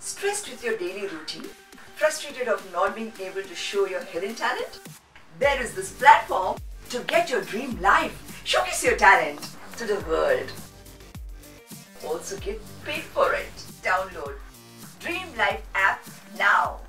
Stressed with your daily routine? Frustrated of not being able to show your hidden talent? There is this platform to get your dream life. Showcase your talent to the world. Also get paid for it. Download Dream Life app now.